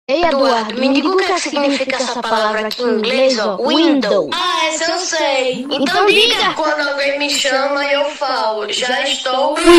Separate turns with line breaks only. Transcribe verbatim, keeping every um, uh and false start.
Ei, Eduardo, me diga o que é que significa essa palavra aqui em inglês, ó, window.
Ah, essa eu sei. Então diga. Quando alguém me chama, eu falo, já estou...